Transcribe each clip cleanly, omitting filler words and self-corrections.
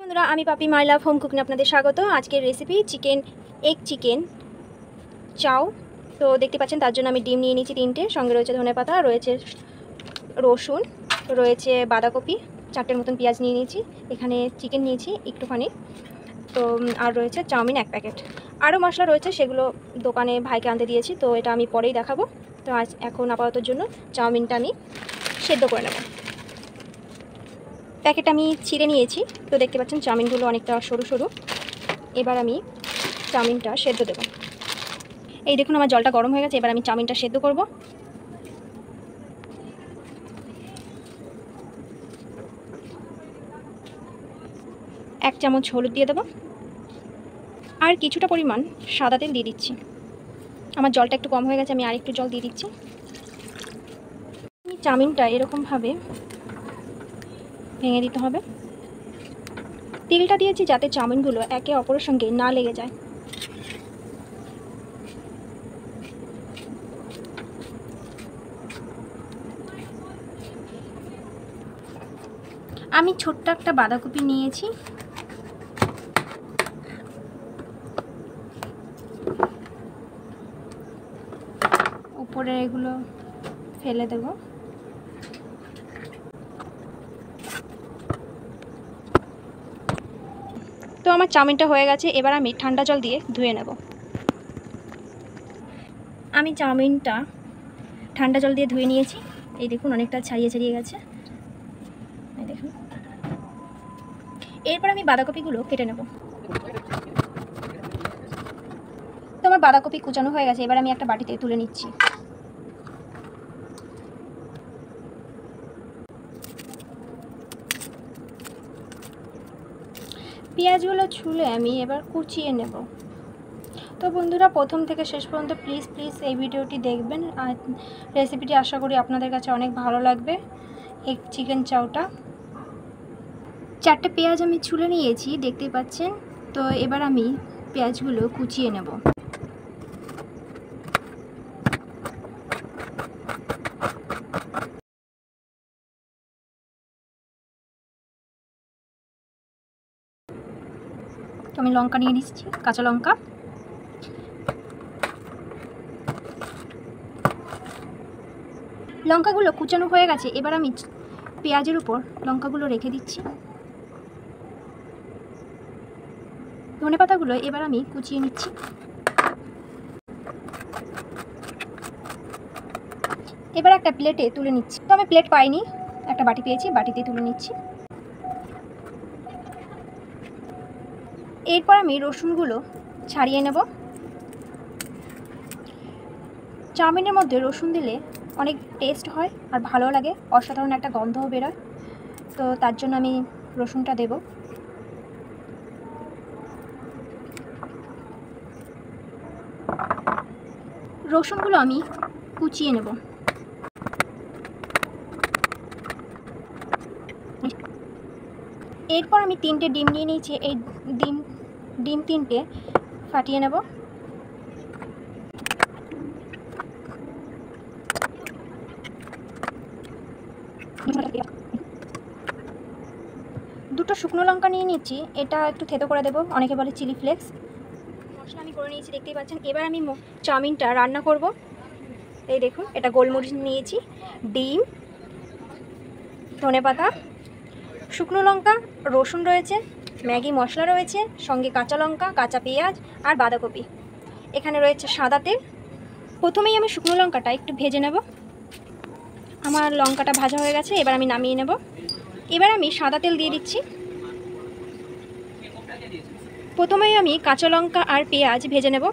বন্ধুরা, আমি পাপি মাই লাভ হোম কুকিং আপনাদের স্বাগত। আজকের রেসিপি এগ চিকেন চাও। তো দেখতে পাচ্ছেন, তার জন্য আমি ডিম নিয়ে নিয়েছি 3টে, সঙ্গে রয়েছে ধনেপাতা, রয়েছে রসুন, রয়েছে বাঁধাকপি, 4টের মতন পেঁয়াজ নিয়ে নিয়েছি, এখানে চিকেন নিয়েছি একটুখানি, তো আর রয়েছে চাউমিন 1 প্যাকেট। আরও মশলা রয়েছে, সেগুলো দোকানে ভাইকে আনতে দিয়েছি, তো এটা আমি পরেই দেখাবো। তো এখন আপাতত জন্য চাউমিনটা আমি সেদ্ধ করে নেব। প্যাকেট আমি ছিঁড়ে নিয়েছি, তো দেখতে পাচ্ছেন চাউমিনগুলো অনেকটা সরু সরু। এবার আমি চাউমিনটা সেদ্ধ দেবো। এই দেখুন, আমার জলটা গরম হয়ে গেছে। এবার আমি চাউমিনটা সেদ্ধ করব। এক চামচ হলুদ দিয়ে দেবো, আর কিছুটা পরিমাণ সাদা তেল দিয়ে দিচ্ছি। আমার জলটা একটু কম হয়ে গেছে, আমি আর একটু জল দিয়ে দিচ্ছি। চাউমিনটা এরকমভাবে ভেঙে দিতে হবে। তেলটা দিয়েছি যাতে চাউমিনগুলো একে অপরের সঙ্গে না লেগে যায়। আমি ছোট্ট একটা বাঁধাকপি নিয়েছি, উপরে এগুলো ফেলে দেব। তো আমার চাউমিনটা হয়ে গেছে, এবার আমি ঠান্ডা জল দিয়ে ধুয়ে নেব। আমি চাউমিনটা ঠান্ডা জল দিয়ে ধুয়ে নিয়েছি। এই দেখুন, অনেকটা ছাড়িয়ে ছাড়িয়ে গেছে, এই দেখুন। এরপর আমি বাঁধাকপিগুলো কেটে নেব। তো আমার বাঁধাকপি কুচানো হয়ে গেছে, এবার আমি একটা বাটিতে তুলে নিচ্ছি। পেঁয়াজগুলো ছুলে আমি এবার কুচিয়ে নেব। তো বন্ধুরা, প্রথম থেকে শেষ পর্যন্ত প্লিজ এই ভিডিওটি দেখবেন, আর রেসিপিটি আশা করি আপনাদের কাছে অনেক ভালো লাগবে। এগ চিকেন চাউটা 4টে পেঁয়াজ আমি ছুলে নিয়েছি, দেখতেই পাচ্ছেন। তো এবার আমি পেঁয়াজগুলো কুচিয়ে নেব। তো আমি লঙ্কা নিয়ে নিচ্ছি, কাঁচা লঙ্কা। লঙ্কাগুলো কুচানো হয়ে গেছে, এবার আমি পেঁয়াজের উপর লঙ্কাগুলো রেখে দিচ্ছি। ধনেপাতাগুলো এবার আমি কুচিয়ে নিচ্ছি। এবার একটা প্লেটে তুলে নিচ্ছি। তো আমি প্লেট পাইনি, একটা বাটি পেয়েছি, বাটিতে তুলে নিচ্ছি। এরপর আমি রসুনগুলো ছাড়িয়ে নেব। চাউমিনের মধ্যে রসুন দিলে অনেক টেস্ট হয় আর ভালো লাগে, অসাধারণ একটা গন্ধও বেরোয়। তো তার জন্য আমি রসুনটা দেব। রসুনগুলো আমি কুচিয়ে নেব। এরপর আমি 3টে ডিম নিয়ে নিয়েছি, এই ডিম 3টে ফাটিয়ে নেব। দুটো শুকনো লঙ্কা নিয়ে নিচ্ছি, এটা একটু থেতো করে দেবো, অনেকে বলে চিলি ফ্লেক্স। মশলা আমি করে নিয়েছি, দেখতেই পাচ্ছেন। এবার আমি চাউমিনটা রান্না করব। এই দেখুন, এটা গোলমরিচ নিয়েছি, ডিম, ধনেপাতা, শুকনো লঙ্কা, রসুন রয়েছে, ম্যাগি মশলা রয়েছে, সঙ্গে কাঁচা লঙ্কা, কাঁচা পেঁয়াজ আর বাঁধাকপি। এখানে রয়েছে সাদা তেল। প্রথমেই আমি শুকনো লঙ্কাটা একটু ভেজে নেব। আমার লঙ্কাটা ভাজা হয়ে গেছে, এবার আমি নামিয়ে নেব। এবার আমি সাদা তেল দিয়ে দিচ্ছি। প্রথমেই আমি কাঁচা লঙ্কা আর পেঁয়াজ ভেজে নেব।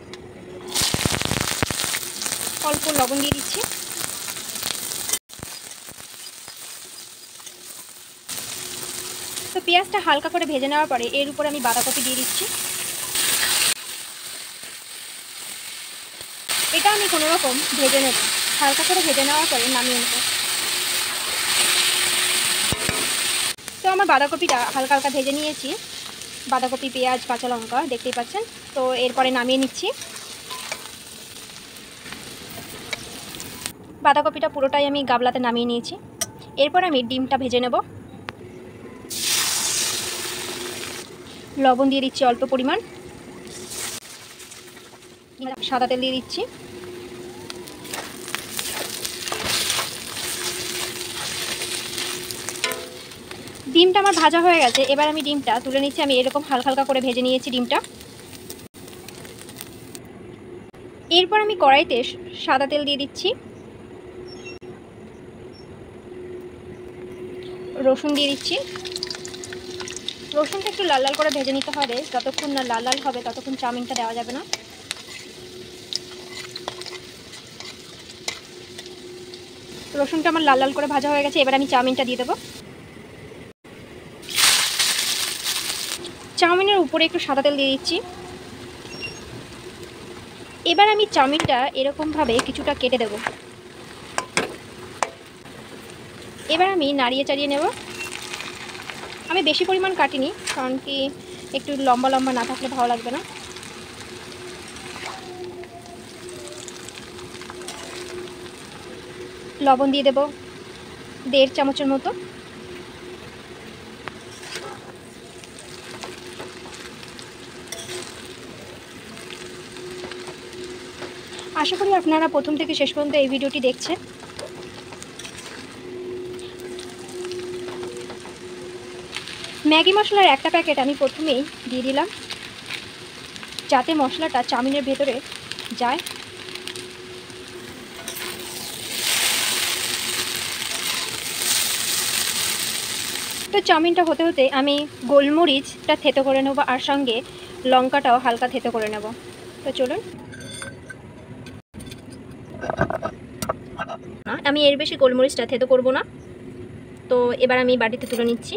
অল্প লবণ দিয়ে দিচ্ছি। তো পেঁয়াজটা হালকা করে ভেজে নেওয়ার পরে এর উপর আমি বাঁধাকপি দিয়ে দিচ্ছি। এটা আমি কোনো রকম ভেজে নেব, হালকা করে ভেজে নেওয়ার পরে নামিয়ে নেব। তো আমার বাঁধাকপিটা হালকা হালকা ভেজে নিয়েছি, বাঁধাকপি, পেঁয়াজ, কাঁচা লঙ্কা, দেখতেই পাচ্ছেন। তো এরপরে নামিয়ে নিচ্ছি। বাঁধাকপিটা পুরোটাই আমি গামলাতে নামিয়ে নিয়েছি। এরপর আমি ডিমটা ভেজে নেব। লবণ দিয়ে দিচ্ছি অল্প পরিমাণ, সাদা তেল দিয়ে দিচ্ছি। ডিমটা আমার ভাজা হয়ে গেছে, এবার আমি ডিমটা তুলে নিচ্ছি। আমি এরকম হালকা হালকা করে ভেজে নিয়েছি ডিমটা। এরপর আমি কড়াইতে সাদা তেল দিয়ে দিচ্ছি, রসুন দিয়ে দিচ্ছি। রসুনটা একটু লাল লাল করে ভেজে নিতে হবে, যতক্ষণ না লাল লাল হবে ততক্ষণ চাউমিনটা দেওয়া যাবে না। রসুনটা আমার লাল লাল করে ভাজা হয়ে গেছে, এবার আমি চাউমিনটা দিয়ে দেবো। চাউমিনের উপরে একটু সাদা তেল দিয়ে দিচ্ছি। এবার আমি চাউমিনটা এরকমভাবে কিছুটা কেটে দেব। এবার আমি নাড়িয়ে চাড়িয়ে নেব। আমি বেশি পরিমাণ কাটিনি, কারণ কি একটু লম্বা লম্বা না থাকলে ভালো লাগবে না। লবণ দিয়ে দেব 1.5 চামচের মতো। আশা করি আপনারা প্রথম থেকে শেষ পর্যন্ত এই ভিডিওটি দেখছেন। ম্যাগি মশলার একটা প্যাকেট আমি প্রথমেই দিয়ে দিলাম, যাতে মশলাটা চাউমিনের ভেতরে যায়। তো চাউমিনটা হতে হতে আমি গোলমরিচটা থেতো করে নেব, আর সঙ্গে লঙ্কাটাও হালকা থেতো করে নেব। তো চলুন, আমি এর বেশি গোলমরিচটা থেতো করব না। তো এবার আমি বাটিতে তুলে নিচ্ছি।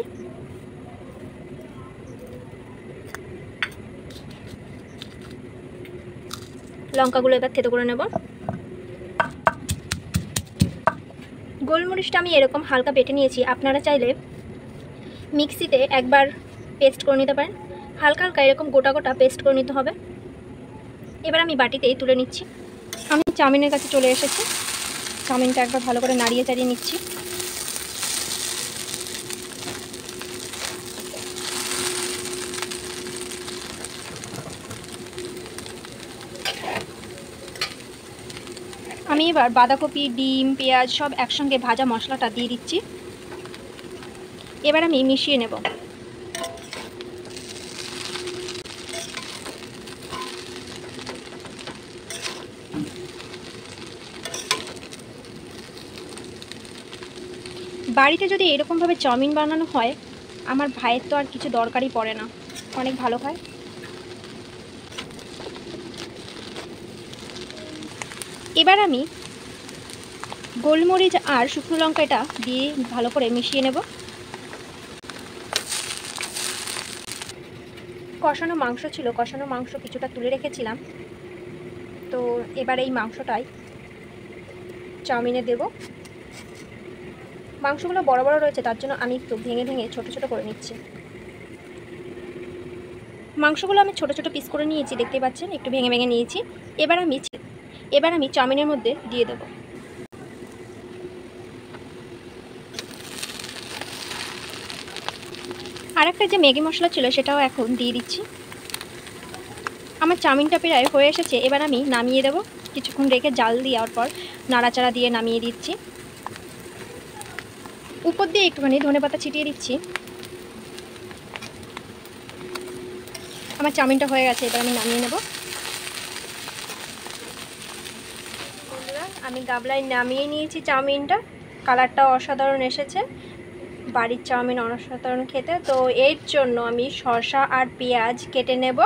লঙ্কাগুলো এবার থেতো করে নেব। গোলমরিচটা আমি এরকম হালকা বেটে নিয়েছি, আপনারা চাইলে মিক্সিতে একবার পেস্ট করে নিতে পারেন। হালকা হালকা এরকম গোটা গোটা পেস্ট করে নিতে হবে। এবার আমি বাটিতেই তুলে নিচ্ছি। আমি চাউমিনের কাছে চলে এসেছি। চাউমিনটা একবার ভালো করে নাড়িয়ে চাড়িয়ে নিচ্ছি। আমি এবার বাঁধাকপি, ডিম, পেঁয়াজ সব একসঙ্গে ভাজা মশলাটা দিয়ে দিচ্ছি। এবার আমি মিশিয়ে নেব। বাড়িতে যদি এরকমভাবে চাউমিন বানানো হয়, আমার ভাইয়ের তো আর কিছু দরকারই পড়ে না, অনেক ভালো খায়। এবার আমি গোলমরিচ আর শুকনো লঙ্কাটা দিয়ে ভালো করে মিশিয়ে নেব। কষানো মাংস ছিল, কষানো মাংস কিছুটা তুলে রেখেছিলাম। তো এবার এই মাংসটাই চাউমিনে দেব। মাংসগুলো বড় বড় রয়েছে, তার জন্য আমি একটু ভেঙে ভেঙে ছোট ছোট করে নিচ্ছি। মাংসগুলো আমি ছোট ছোট পিস করে নিয়েছি, দেখতে পাচ্ছেন একটু ভেঙে ভেঙে নিয়েছি। এবার আমি চাউমিনের মধ্যে দিয়ে দেব। আর একটা যে ম্যাগি মশলা ছিল সেটাও এখন দিয়ে দিচ্ছি। আমার চাউমিনটা প্রায় হয়ে এসেছে, এবার আমি নামিয়ে দেব। কিছুক্ষণ রেখে জাল দেওয়ার পর নাড়াচাড়া দিয়ে নামিয়ে দিচ্ছি। উপর দিয়ে একটুখানি ধনেপাতা ছিটিয়ে দিচ্ছি। আমার চাউমিনটা হয়ে গেছে, এবার আমি নামিয়ে নেব। বন্ধুরা, আমি গামলায় নামিয়ে নিয়েছি চাউমিনটা। কালারটাও অসাধারণ এসেছে, বাড়ির চাউমিন অসাধারণ খেতে। তো এর জন্য আমি শসা আর পেঁয়াজ কেটে নেব।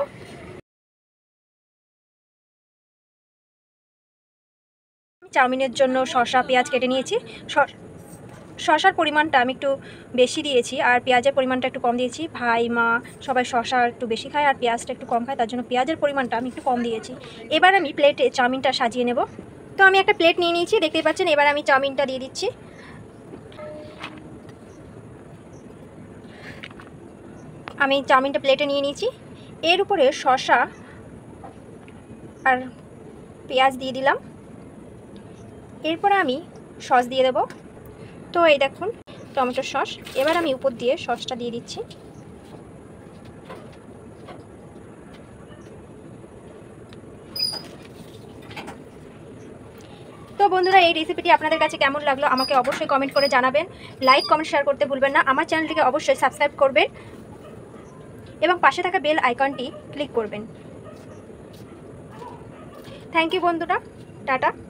চাউমিনের জন্য শসা পেঁয়াজ কেটে নিয়েছি। শসার পরিমাণটা আমি একটু বেশি দিয়েছি, আর পেঁয়াজের পরিমাণটা একটু কম দিয়েছি। ভাই মা সবাই শসা একটু বেশি খায় আর পেঁয়াজটা একটু কম খায়, তার জন্য পেঁয়াজের পরিমাণটা আমি একটু কম দিয়েছি। এবার আমি প্লেটে চাউমিনটা সাজিয়ে নেব। তো আমি একটা প্লেট নিয়ে নিয়েছি, দেখতেই পাচ্ছেন। এবার আমি চাউমিনটা দিয়ে দিচ্ছি। আমি চাউমিনটা প্লেটে নিয়ে নিয়েছি। এর উপরে শসা আর পেঁয়াজ দিয়ে দিলাম। এরপর আমি সস দিয়ে দেব। তো এই দেখুন টমেটোর সস। এবার আমি উপর দিয়ে সসটা দিয়ে দিচ্ছি। তো বন্ধুরা, এই রেসিপিটি আপনাদের কাছে কেমন লাগলো আমাকে অবশ্যই কমেন্ট করে জানাবেন। লাইক কমেন্ট শেয়ার করতে ভুলবেন না। আমার চ্যানেলটিকে অবশ্যই সাবস্ক্রাইব করবেন এবং পাশে থাকা বেল আইকনটি ক্লিক করবেন। থ্যাংক ইউ বন্ধুরা, টাটা।